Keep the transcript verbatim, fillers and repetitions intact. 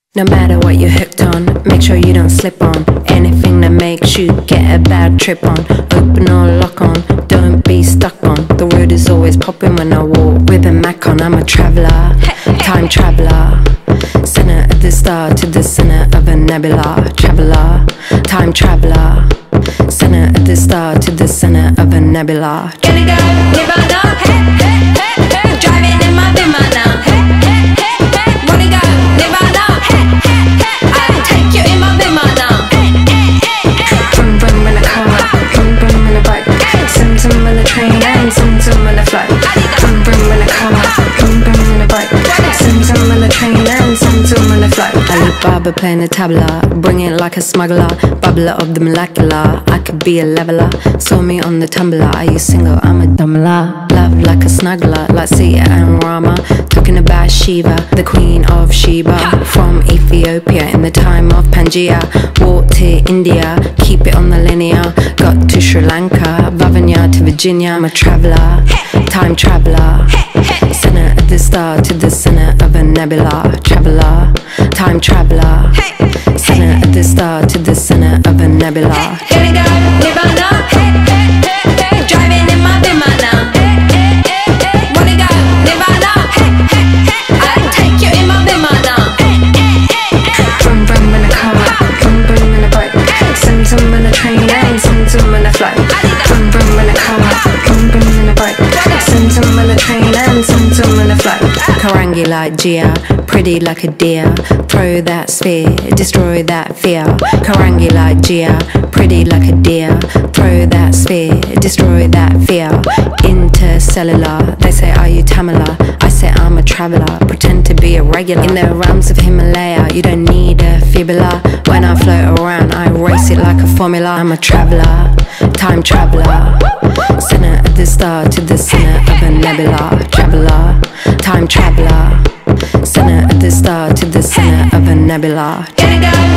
No matter what you're hooked on, make sure you don't slip on anything that makes you get a bad trip on. Open or lock on, don't be stuck on. The word is always popping when I walk with a Mac on. I'm a traveller, time traveller, center of the star to the center of a nebula. Traveller, time traveller, center of the star to the center of a nebula. Gonna go nirvana, hey, hey, hey, hey. Driving in my vimaana, hey, hey, hey, hey. Wanna go nirvana, hey, hey, hey. I'll take you in my vimaana, hey, hey, hey. Vroom vroom in a car, vroom vroom in a bike, zoom zoom in a train and zoom zoom in a flight. Vroom vroom in a car, vroom vroom in a bike, zoom zoom in a train and zoom zoom in a flight. Alibaba playing the tabula, bring it like a smuggler, bubbler of the molecular. I could be a leveler, saw me on the tumbler. Are you single? I'm a dumbler. Love like a snuggler, like Sita and Rama. Talking about Shiva, the queen of Sheba. From Ethiopia in the time of Pangaea. Walked to India, keep it on the linear. Got to Sri Lanka, Vavanya to Virginia. I'm a traveller, time traveller, center of the star to the center of a nebula. Traveller, time traveller, center of the star to the center of a nebula. Gonna go nirvana, hey, hey, hey, hey. Driving in my vimaana, hey, hey, hey, hey. Wanna go nirvana, hey, hey, hey. I'll take you in my vimaana, hey, hey, hey. Vroom vroom in a car, vroom vroom in a bike, zoom zoom in a train and zoom zoom in a flight. Vroom vroom in a car, vroom vroom in a bike, zoom zoom in a train and zoom zoom in a flight. Karangi like Gia, pretty like a deer. Throw that sphere, destroy that fear. Karangi like Gia, pretty like a deer. Throw that sphere, destroy that fear. Intercellular, they say are you Tamala? I say I'm a traveller, pretend to be a regular. In the realms of Himalaya, you don't need a fibula. When I float around, I race it like a formula. I'm a traveller, time traveller, center of the star to the center of a nebula. Traveller, time traveller, center of the star to the center of a nebula. Gonna go